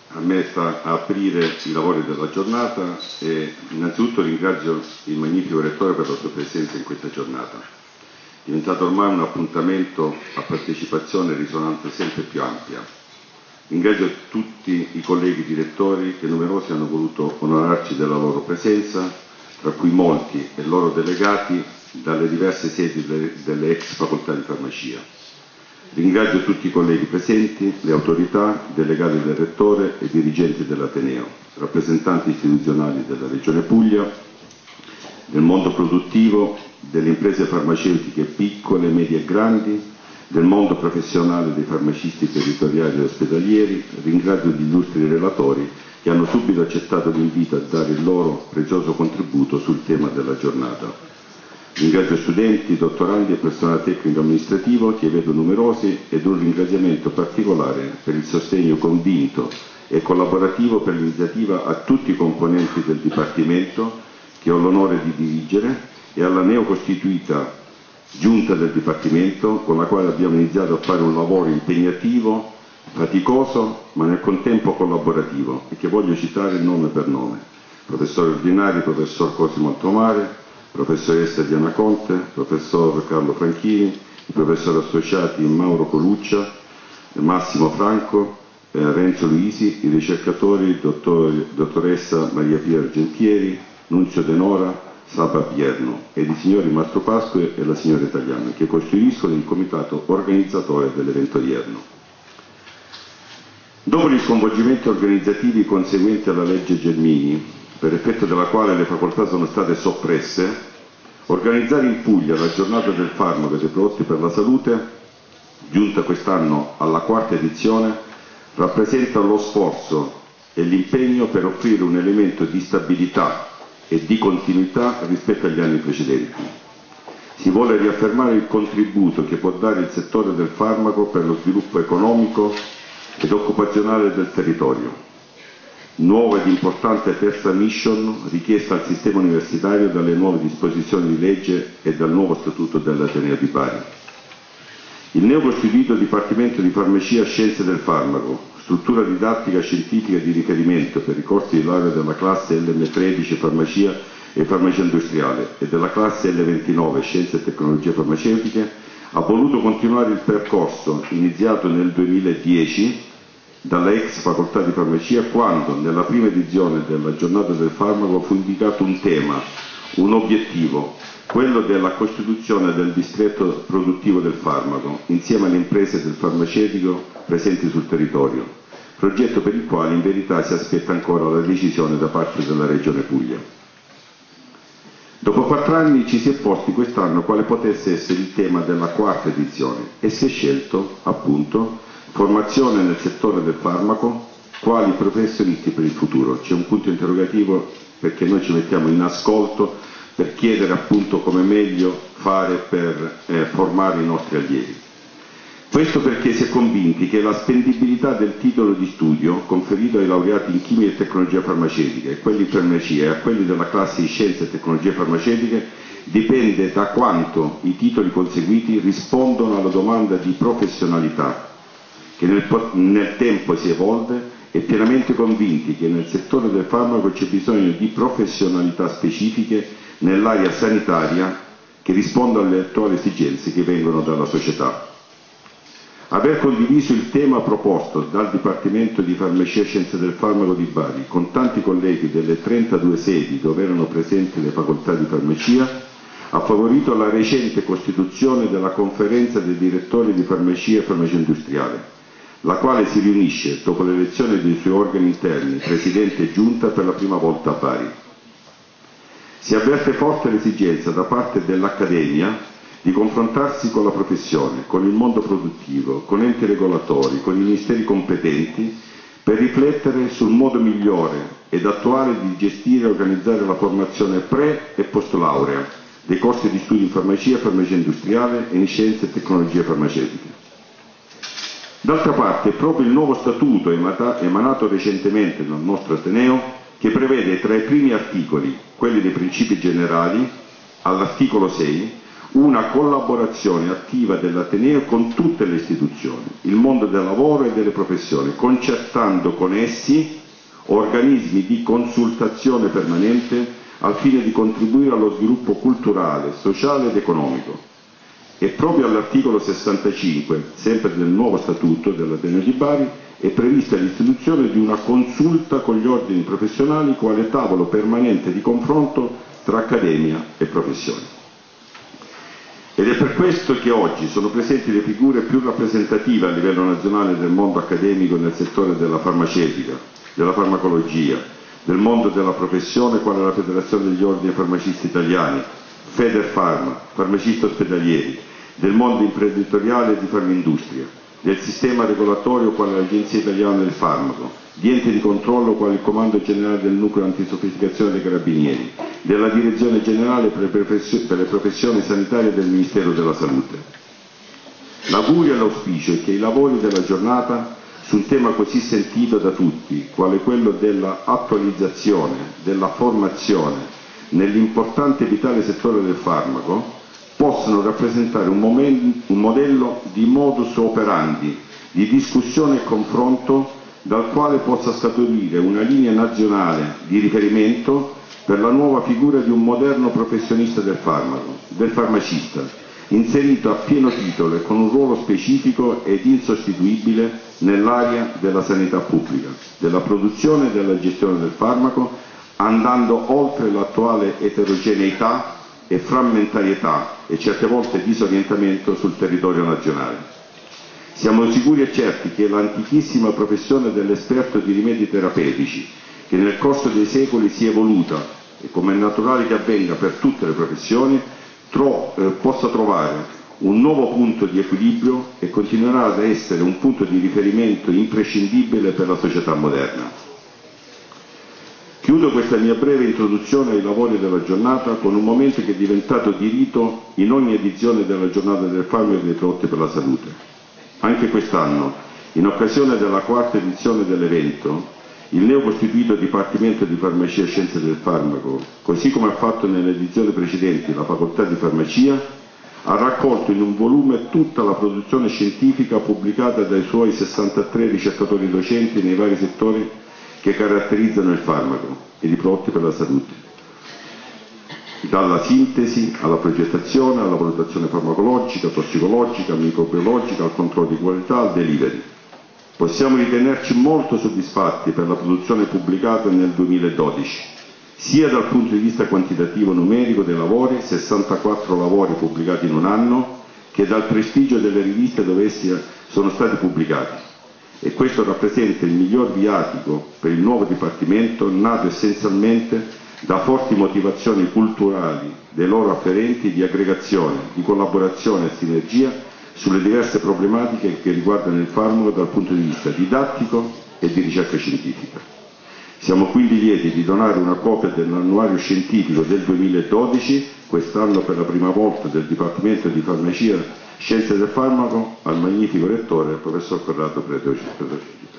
a me sta a aprire i lavori della giornata e innanzitutto ringrazio il magnifico Rettore per la sua presenza in questa giornata. È diventato ormai un appuntamento a partecipazione e risonanza sempre più ampia. Ringrazio tutti i colleghi direttori che numerosi hanno voluto onorarci della loro presenza, tra cui molti e loro delegati dalle diverse sedi delle ex facoltà di farmacia. Ringrazio tutti i colleghi presenti, le autorità, delegati del Rettore e dirigenti dell'Ateneo, rappresentanti istituzionali della Regione Puglia, del mondo produttivo, delle imprese farmaceutiche piccole, medie e grandi, del mondo professionale dei farmacisti territoriali e ospedalieri. Ringrazio gli illustri relatori che hanno subito accettato l'invito a dare il loro prezioso contributo sul tema della giornata. Ringrazio studenti, dottorandi e personale tecnico amministrativo che vedo numerosi ed un ringraziamento particolare per il sostegno convinto e collaborativo per l'iniziativa a tutti i componenti del Dipartimento che ho l'onore di dirigere e alla neocostituita Giunta del Dipartimento con la quale abbiamo iniziato a fare un lavoro impegnativo, faticoso ma nel contempo collaborativo e che voglio citare nome per nome. Professore ordinari, professor Cosimo Altomare, professoressa Diana Conte, professor Carlo Franchini, i professori associati Mauro Coluccia, Massimo Franco, Renzo Luisi, i ricercatori dottoressa Maria Pia Argentieri, Nunzio Denora, Saba Pierno ed i signori Mastro Pasqua e la signora Italiana che costituiscono il comitato organizzatore dell'evento odierno. Dopo gli sconvolgimenti organizzativi conseguenti alla legge Gelmini, per effetto della quale le facoltà sono state soppresse, organizzare in Puglia la giornata del farmaco e dei prodotti per la salute, giunta quest'anno alla quarta edizione, rappresenta lo sforzo e l'impegno per offrire un elemento di stabilità e di continuità rispetto agli anni precedenti. Si vuole riaffermare il contributo che può dare il settore del farmaco per lo sviluppo economico ed occupazionale del territorio. Nuova ed importante terza mission richiesta al sistema universitario dalle nuove disposizioni di legge e dal nuovo statuto dell'Ateneo di Bari. Il neocostituito Dipartimento di Farmacia e Scienze del Farmaco, struttura didattica scientifica di riferimento per i corsi di laurea della classe LM13 Farmacia e Farmacia Industriale e della classe L29 Scienze e Tecnologie Farmaceutiche, ha voluto continuare il percorso iniziato nel 2010 dalla ex facoltà di farmacia quando nella prima edizione della giornata del farmaco fu indicato un tema, un obiettivo, quello della costituzione del distretto produttivo del farmaco insieme alle imprese del farmaceutico presenti sul territorio, progetto per il quale in verità si aspetta ancora la decisione da parte della Regione Puglia. Dopo 4 anni ci si è posti quest'anno quale potesse essere il tema della quarta edizione e si è scelto appunto formazione nel settore del farmaco, quali professionisti per il futuro. C'è un punto interrogativo perché noi ci mettiamo in ascolto per chiedere appunto come meglio fare per formare i nostri allievi. Questo perché si è convinti che la spendibilità del titolo di studio conferito ai laureati in chimica e tecnologia farmaceutica e quelli in farmacia e a quelli della classe di scienze e tecnologie farmaceutiche dipende da quanto i titoli conseguiti rispondono alla domanda di professionalità che nel tempo si evolve e pienamente convinti che nel settore del farmaco c'è bisogno di professionalità specifiche nell'area sanitaria che rispondono alle attuali esigenze che vengono dalla società. Aver condiviso il tema proposto dal Dipartimento di Farmacia e Scienze del Farmaco di Bari con tanti colleghi delle 32 sedi dove erano presenti le facoltà di farmacia ha favorito la recente costituzione della Conferenza dei direttori di farmacia e farmacia industriale, la quale si riunisce dopo l'elezione dei suoi organi interni, Presidente e Giunta, per la prima volta a Bari. Si avverte forte l'esigenza da parte dell'Accademia di confrontarsi con la professione, con il mondo produttivo, con enti regolatori, con i ministeri competenti, per riflettere sul modo migliore ed attuale di gestire e organizzare la formazione pre- e post-laurea dei corsi di studio in farmacia, farmacia industriale e in scienze e tecnologie farmaceutiche. D'altra parte è proprio il nuovo statuto emanato recentemente dal nostro Ateneo che prevede tra i primi articoli, quelli dei principi generali, all'articolo 6, una collaborazione attiva dell'Ateneo con tutte le istituzioni, il mondo del lavoro e delle professioni, concertando con essi organismi di consultazione permanente al fine di contribuire allo sviluppo culturale, sociale ed economico. E proprio all'articolo 65, sempre del nuovo statuto dell'Ateneo di Bari, è prevista l'istituzione di una consulta con gli ordini professionali quale tavolo permanente di confronto tra accademia e professioni. Ed è per questo che oggi sono presenti le figure più rappresentative a livello nazionale del mondo accademico nel settore della farmaceutica, della farmacologia, del mondo della professione quale la Federazione degli Ordini Farmacisti Italiani, Federfarma, farmacisti ospedalieri, del mondo imprenditoriale e di Farmindustria, del sistema regolatorio quale l'Agenzia Italiana del Farmaco, di enti di controllo quale il Comando Generale del Nucleo Antisofisticazione dei Carabinieri, della Direzione Generale per le Professioni Sanitarie del Ministero della Salute. L'augurio e l'auspicio è che i lavori della giornata su un tema così sentito da tutti, quale quello della attualizzazione, della formazione nell'importante e vitale settore del farmaco, possano rappresentare un modello di modus operandi, di discussione e confronto dal quale possa scaturire una linea nazionale di riferimento per la nuova figura di un moderno professionista del farmaco, del farmacista, inserito a pieno titolo e con un ruolo specifico ed insostituibile nell'area della sanità pubblica, della produzione e della gestione del farmaco, andando oltre l'attuale eterogeneità e frammentarietà e certe volte disorientamento sul territorio nazionale. Siamo sicuri e certi che l'antichissima professione dell'esperto di rimedi terapeutici, che nel corso dei secoli si è evoluta e come è naturale che avvenga per tutte le professioni, possa trovare un nuovo punto di equilibrio e continuerà ad essere un punto di riferimento imprescindibile per la società moderna. Chiudo questa mia breve introduzione ai lavori della giornata con un momento che è diventato di rito in ogni edizione della giornata del farmaco e dei prodotti per la salute. Anche quest'anno, in occasione della quarta edizione dell'evento, il neocostituito Dipartimento di Farmacia e Scienze del Farmaco, così come ha fatto nelle edizioni precedenti la Facoltà di Farmacia, ha raccolto in un volume tutta la produzione scientifica pubblicata dai suoi 63 ricercatori docenti nei vari settori che caratterizzano il farmaco e i prodotti per la salute, dalla sintesi alla progettazione, alla valutazione farmacologica, tossicologica, microbiologica, al controllo di qualità, al delivery. Possiamo ritenerci molto soddisfatti per la produzione pubblicata nel 2012, sia dal punto di vista quantitativo numerico dei lavori, 64 lavori pubblicati in un anno, che dal prestigio delle riviste dove essi sono stati pubblicati. E questo rappresenta il miglior viatico per il nuovo Dipartimento, nato essenzialmente da forti motivazioni culturali dei loro afferenti di aggregazione, di collaborazione e sinergia sulle diverse problematiche che riguardano il farmaco dal punto di vista didattico e di ricerca scientifica. Siamo quindi lieti di donare una copia dell'annuario scientifico del 2012, quest'anno per la prima volta del Dipartimento di Farmacia Scienze del Farmaco, al magnifico rettore, il professor Corrado Predocini.